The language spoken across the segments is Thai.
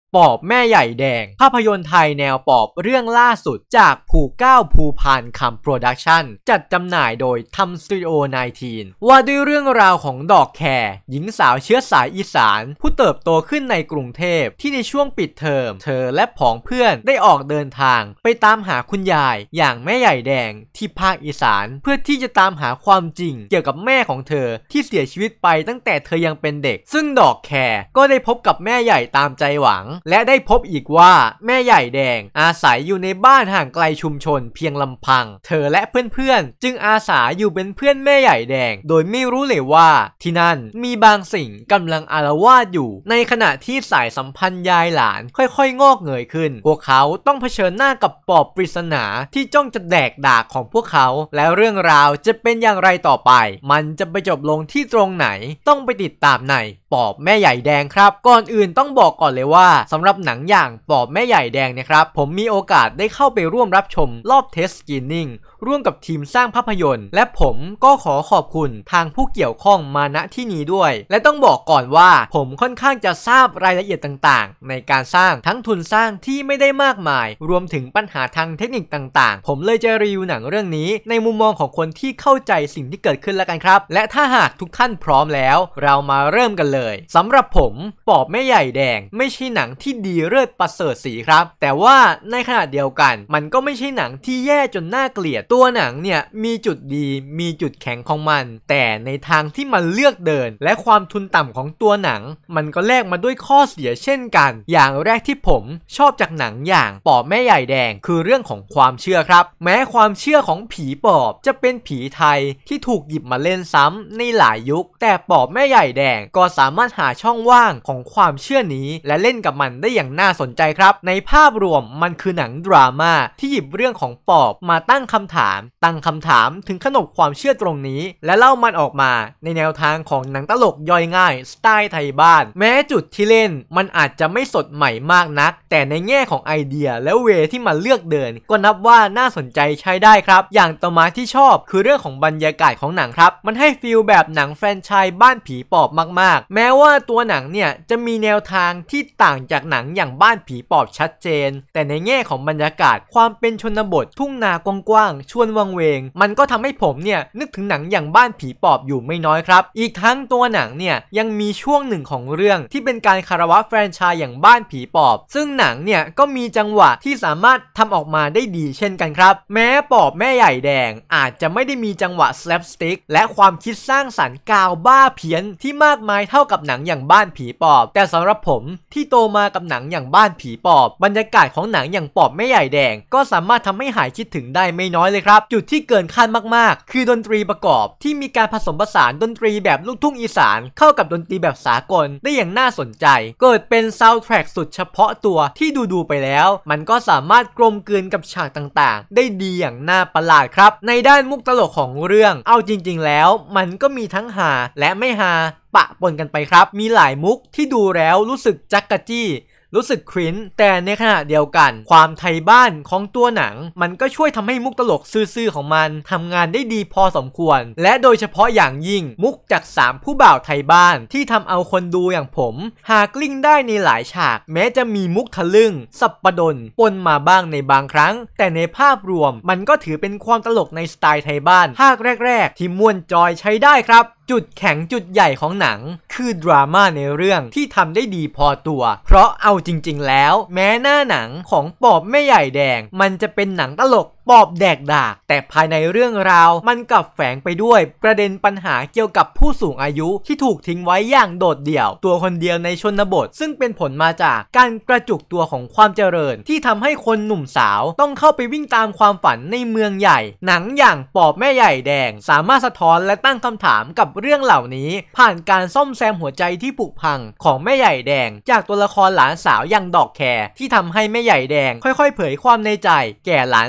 ปอบแม่ใหญ่แดงภาพยนตร์ไทยแนวปอบเรื่องล่าสุดจากภูเก้าภูพานคำโปรดักชั่นจัดจำหน่ายโดยทำสตูดิโอ19ว่าด้วยเรื่องราวของดอกแคร์หญิงสาวเชื้อสายอีสานผู้เติบโตขึ้นในกรุงเทพที่ในช่วงปิดเทอมเธอและผองเพื่อนได้ออกเดินทางไปตามหาคุณยายอย่างแม่ใหญ่แดงที่ภาคอีสานเพื่อที่จะตามหาความจริงเกี่ยวกับแม่ของเธอที่เสียชีวิตไปตั้งแต่เธอยังเป็นเด็กซึ่งดอกแคร์ก็ได้พบกับแม่ใหญ่ตามใจหวังและได้พบอีกว่าแม่ใหญ่แดงอาศัยอยู่ในบ้านห่างไกลชุมชนเพียงลำพังเธอและเพื่อนๆจึงอาสาอยู่เป็นเพื่อนแม่ใหญ่แดงโดยไม่รู้เลยว่าที่นั่นมีบางสิ่งกำลังอาละวาดอยู่ในขณะที่สายสัมพันธ์ยายหลานค่อยๆงอกเงยขึ้นพวกเขาต้องเผชิญหน้ากับปอบปริศนาที่จ้องจะแดกดากของพวกเขาและเรื่องราวจะเป็นอย่างไรต่อไปมันจะไปจบลงที่ตรงไหนต้องไปติดตามในปอบแม่ใหญ่แดงครับก่อนอื่นต้องบอกก่อนเลยว่าสำหรับหนังอย่างปอบแม่ใหญ่แดงเนี่ยครับผมมีโอกาสได้เข้าไปร่วมรับชมรอบเทสสกรีนนิ่งร่วมกับทีมสร้างภาพยนตร์และผมก็ขอขอบคุณทางผู้เกี่ยวข้องมาณที่นี้ด้วยและต้องบอกก่อนว่าผมค่อนข้างจะทราบรายละเอียดต่างๆในการสร้างทั้งทุนสร้างที่ไม่ได้มากมายรวมถึงปัญหาทางเทคนิคต่างๆผมเลยจะรีวิวหนังเรื่องนี้ในมุมมองของคนที่เข้าใจสิ่งที่เกิดขึ้นแล้วกันครับและถ้าหากทุกท่านพร้อมแล้วเรามาเริ่มกันเลยสำหรับผมปอบแม่ใหญ่แดงไม่ใช่หนังที่ดีเลิศประเสริฐศรีครับแต่ว่าในขณะเดียวกันมันก็ไม่ใช่หนังที่แย่จนน่าเกลียดตัวหนังเนี่ยมีจุดดีมีจุดแข็งของมันแต่ในทางที่มันเลือกเดินและความทุนต่ำของตัวหนังมันก็แลกมาด้วยข้อเสียเช่นกันอย่างแรกที่ผมชอบจากหนังอย่างปอบแม่ใหญ่แดงคือเรื่องของความเชื่อครับแม้ความเชื่อของผีปอบจะเป็นผีไทยที่ถูกหยิบมาเล่นซ้ำในหลายยุคแต่ปอบแม่ใหญ่แดงก็สามารถหาช่องว่างของความเชื่อนี้และเล่นกับมันได้อย่างน่าสนใจครับในภาพรวมมันคือหนังดราม่าที่หยิบเรื่องของปอบมาตั้งคำถามถึงขนบความเชื่อตรงนี้และเล่ามันออกมาในแนวทางของหนังตลกย่อยง่ายสไตล์ไทยบ้านแม้จุดที่เล่นมันอาจจะไม่สดใหม่มากนักแต่ในแง่ของไอเดียและเวที่มันเลือกเดินก็นับว่าน่าสนใจใช้ได้ครับอย่างต่อมาที่ชอบคือเรื่องของบรรยากาศของหนังครับมันให้ฟีลแบบหนังแฟรนไชส์บ้านผีปอบมากๆแม้ว่าตัวหนังเนี่ยจะมีแนวทางที่ต่างจากหนังอย่างบ้านผีปอบชัดเจนแต่ในแง่ของบรรยากาศความเป็นชนบททุ่งนากว้างๆชวนวังเวงมันก็ทำให้ผมเนี่ยนึกถึงหนังอย่างบ้านผีปอบอยู่ไม่น้อยครับอีกทั้งตัวหนังเนี่ยยังมีช่วงหนึ่งของเรื่องที่เป็นการคารวะแฟรนไชส์อย่างบ้านผีปอบซึ่งหนังเนี่ยก็มีจังหวะที่สามารถทำออกมาได้ดีเช่นกันครับแม้ปอบแม่ใหญ่แดงอาจจะไม่ได้มีจังหวะสแลปสติ๊กและความคิดสร้างสรรค์กาวบ้าเพี้ยนที่มากมายเท่ากับหนังอย่างบ้านผีปอบแต่สำหรับผมที่โตมากับหนังอย่างบ้านผีปอบบรรยากาศของหนังอย่างปอบแม่ใหญ่แดงก็สามารถทำให้หายคิดถึงได้ไม่น้อยเลยครับจุดที่เกินคาดมากๆคือดนตรีประกอบที่มีการผสมผสานดนตรีแบบลูกทุ่งอีสานเข้ากับดนตรีแบบสากลได้อย่างน่าสนใจเกิดเป็นซาวด์แทร็กสุดเฉพาะตัวที่ดูไปแล้วมันก็สามารถกลมกลืนกับฉากต่างๆได้ดีอย่างน่าประหลาดครับในด้านมุกตลกของเรื่องเอาจริงๆแล้วมันก็มีทั้งฮาและไม่ฮาปะปนกันไปครับมีหลายมุกที่ดูแล้วรู้สึกจักกะจี้รู้สึกคริ้นแต่ในขณะเดียวกันความไทยบ้านของตัวหนังมันก็ช่วยทำให้มุกตลกซื่อๆของมันทำงานได้ดีพอสมควรและโดยเฉพาะอย่างยิ่งมุกจาก3ผู้บ่าวไทยบ้านที่ทำเอาคนดูอย่างผมหากลิ้งได้ในหลายฉากแม้จะมีมุกทะลึ่งสับปะดนปนมาบ้างในบางครั้งแต่ในภาพรวมมันก็ถือเป็นความตลกในสไตล์ไทยบ้านภาคแรกๆที่ม่วนจอยใช้ได้ครับจุดแข็งจุดใหญ่ของหนังคือดราม่าในเรื่องที่ทำได้ดีพอตัวเพราะเอาจริงๆแล้วแม้หน้าหนังของปอบแม่ใหญ่แดงมันจะเป็นหนังตลกปอบแดกดากแต่ภายในเรื่องราวมันกลับแฝงไปด้วยประเด็นปัญหาเกี่ยวกับผู้สูงอายุที่ถูกทิ้งไว้อย่างโดดเดี่ยวตัวคนเดียวในชนบทซึ่งเป็นผลมาจากการกระจุกตัวของความเจริญที่ทำให้คนหนุ่มสาวต้องเข้าไปวิ่งตามความฝันในเมืองใหญ่หนังอย่างปอบแม่ใหญ่แดงสามารถสะท้อนและตั้งคำถามกับเรื่องเหล่านี้ผ่านการซ่อมแซมหัวใจที่ผุพังของแม่ใหญ่แดงจากตัวละครหลานสาวอย่างดอกแคร์ที่ทำให้แม่ใหญ่แดงค่อยๆเผยความในใจแก่หลานสาวอย่าง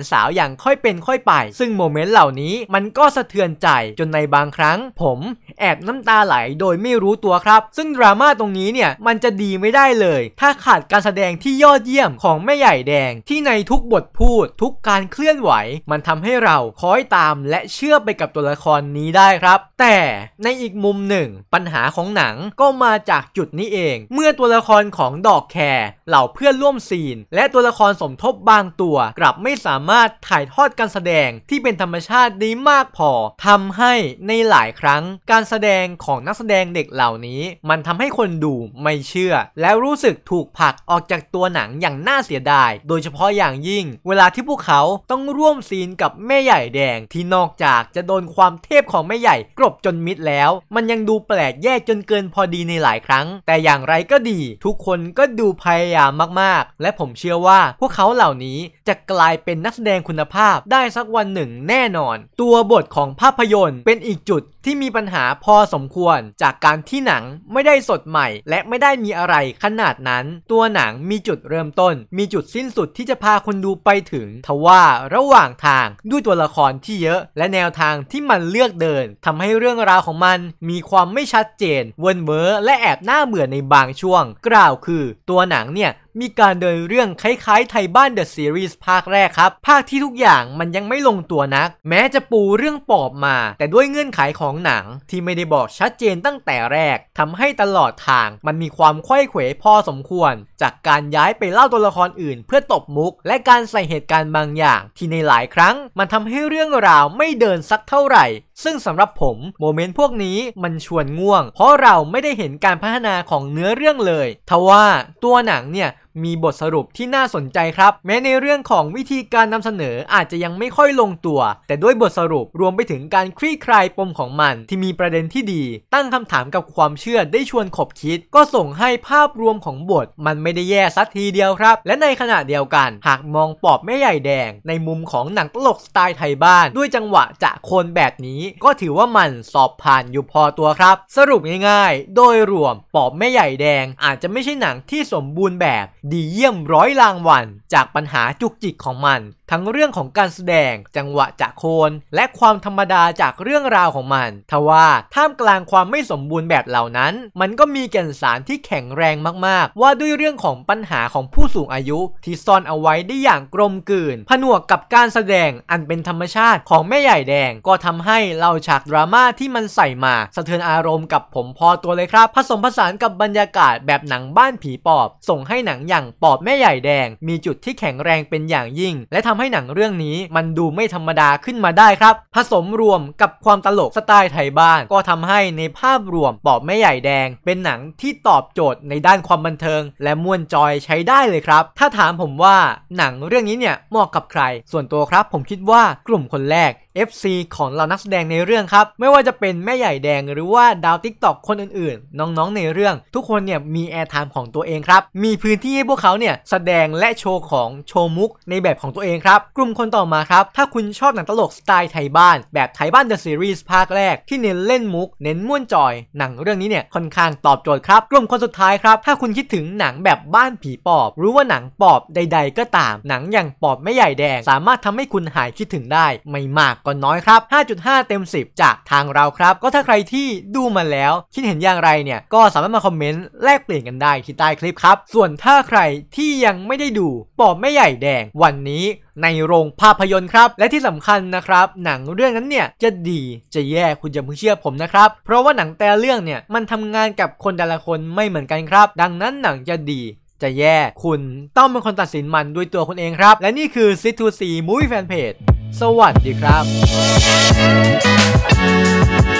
อย่างค่อยเป็นค่อยไปซึ่งโมเมนต์เหล่านี้มันก็สะเทือนใจจนในบางครั้งผมแอบน้ำตาไหลโดยไม่รู้ตัวครับซึ่งดราม่าตรงนี้เนี่ยมันจะดีไม่ได้เลยถ้าขาดการแสดงที่ยอดเยี่ยมของแม่ใหญ่แดงที่ในทุกบทพูดทุกการเคลื่อนไหวมันทำให้เราคอยตามและเชื่อไปกับตัวละครนี้ได้ครับแต่ในอีกมุมหนึ่งปัญหาของหนังก็มาจากจุดนี้เองเมื่อตัวละครของดอกแคร์เหล่าเพื่อนร่วมซีนและตัวละครสมทบบางตัวกลับไม่สามารถถ่ายทอดการแสดงที่เป็นธรรมชาติได้มากพอทำให้ในหลายครั้งการแสดงของนักแสดงเด็กเหล่านี้มันทำให้คนดูไม่เชื่อแล้วรู้สึกถูกผลักออกจากตัวหนังอย่างน่าเสียดายโดยเฉพาะอย่างยิ่งเวลาที่พวกเขาต้องร่วมซีนกับแม่ใหญ่แดงที่นอกจากจะโดนความเทพของแม่ใหญ่กลบจนมิดแล้วมันยังดูแปลกแยกจนเกินพอดีในหลายครั้งแต่อย่างไรก็ดีทุกคนก็ดูพยายามมากๆและผมเชื่อว่าพวกเขาเหล่านี้จะกลายเป็นนักแสดงคุณภาพได้สักวันหนึ่งแน่นอนตัวบทของภาพยนตร์เป็นอีกจุดที่มีปัญหาพอสมควรจากการที่หนังไม่ได้สดใหม่และไม่ได้มีอะไรขนาดนั้นตัวหนังมีจุดเริ่มต้นมีจุดสิ้นสุดที่จะพาคนดูไปถึงทว่าระหว่างทางด้วยตัวละครที่เยอะและแนวทางที่มันเลือกเดินทำให้เรื่องราวของมันมีความไม่ชัดเจนเวินเว้อและแอบน่าเบื่อในบางช่วงกล่าวคือตัวหนังเนี่ยมีการเดินเรื่องคล้ายๆไทยบ้าน The Series ภาคแรกครับภาคที่ทุกอย่างมันยังไม่ลงตัวนักแม้จะปูเรื่องปอบมาแต่ด้วยเงื่อนไขของหนังที่ไม่ได้บอกชัดเจนตั้งแต่แรกทำให้ตลอดทางมันมีความไขว้เขวพอสมควรจากการย้ายไปเล่าตัวละครอื่นเพื่อตบมุกและการใส่เหตุการณ์บางอย่างที่ในหลายครั้งมันทำให้เรื่องราวไม่เดินสักเท่าไหร่ซึ่งสำหรับผมโมเมนต์พวกนี้มันชวนง่วงเพราะเราไม่ได้เห็นการพัฒนาของเนื้อเรื่องเลยทว่าตัวหนังเนี่ยมีบทสรุปที่น่าสนใจครับแม้ในเรื่องของวิธีการนำเสนออาจจะยังไม่ค่อยลงตัวแต่ด้วยบทสรุปรวมไปถึงการคลี่คลายปมของมันที่มีประเด็นที่ดีตั้งคำถามกับความเชื่อได้ชวนขบคิดก็ส่งให้ภาพรวมของบทมันไม่ได้แย่สักทีเดียวครับและในขณะเดียวกันหากมองปอบแม่ใหญ่แดงในมุมของหนังตลกสไตล์ไทยบ้านด้วยจังหวะจะโคนแบบนี้ก็ถือว่ามันสอบผ่านอยู่พอตัวครับสรุปง่ายๆโดยรวมปอบแม่ใหญ่แดงอาจจะไม่ใช่หนังที่สมบูรณ์แบบดีเยี่ยม100 รางวัลจากปัญหาจุกจิกของมันทั้งเรื่องของการแสดงจังหวะจะโคนและความธรรมดาจากเรื่องราวของมันทว่าท่ามกลางความไม่สมบูรณ์แบบเหล่านั้นมันก็มีแก่นสารที่แข็งแรงมากๆว่าด้วยเรื่องของปัญหาของผู้สูงอายุที่ซ่อนเอาไว้ได้อย่างกลมกลืนผนวกกับการแสดงอันเป็นธรรมชาติของแม่ใหญ่แดงก็ทำให้เราฉากดราม่าที่มันใส่มาสะเทือนอารมณ์กับผมพอตัวเลยครับผสมผสานกับบรรยากาศแบบหนังบ้านผีปอบส่งให้หนังอย่างปอบแม่ใหญ่แดงมีจุดที่แข็งแรงเป็นอย่างยิ่งและทำให้หนังเรื่องนี้มันดูไม่ธรรมดาขึ้นมาได้ครับผสมรวมกับความตลกสไตล์ไทยบ้านก็ทำให้ในภาพรวมปอบแม่ใหญ่แดงเป็นหนังที่ตอบโจทย์ในด้านความบันเทิงและม่วนจอยใช้ได้เลยครับถ้าถามผมว่าหนังเรื่องนี้เนี่ยเหมาะกับใครส่วนตัวครับผมคิดว่ากลุ่มคนแรกFC ของเรานักแสดงในเรื่องครับไม่ว่าจะเป็นแม่ใหญ่แดงหรือว่าดาว TikTok คนอื่นๆน้องๆในเรื่องทุกคนเนี่ยมีแอร์ไทม์ของตัวเองครับมีพื้นที่ให้พวกเขาเนี่ยแสดงและโชว์ของโชว์มุกในแบบของตัวเองครับกลุ่มคนต่อมาครับถ้าคุณชอบหนังตลกสไตล์ไทยบ้านแบบไทยบ้าน The Series ภาคแรกที่เน้นเล่นมุกเน้นม่วนจอยหนังเรื่องนี้เนี่ยค่อนข้างตอบโจทย์ครับกลุ่มคนสุดท้ายครับถ้าคุณคิดถึงหนังแบบบ้านผีปอบหรือว่าหนังปอบใดๆก็ตามหนังอย่างปอบแม่ใหญ่แดงสามารถทำให้คุณหายคิดถึงได้ไม่มากก็น้อยครับ5.5 เต็ม 10จากทางเราครับก็ถ้าใครที่ดูมาแล้วคิดเห็นอย่างไรเนี่ยก็สามารถมาคอมเมนต์แลกเปลี่ยนกันได้ที่ใต้คลิปครับส่วนถ้าใครที่ยังไม่ได้ดูปอบแม่ใหญ่แดงวันนี้ในโรงภาพยนตร์ครับและที่สำคัญนะครับหนังเรื่องนั้นเนี่ยจะดีจะแย่คุณอย่าเพิ่งเชื่อผมนะครับเพราะว่าหนังแต่ละเรื่องเนี่ยมันทำงานกับคนแต่ละคนไม่เหมือนกันครับดังนั้นหนังจะดีจะแย่คุณต้องเป็นคนตัดสินมันด้วยตัวคุณเองครับและนี่คือ Sit2See Movie Fan Page สวัสดีครับ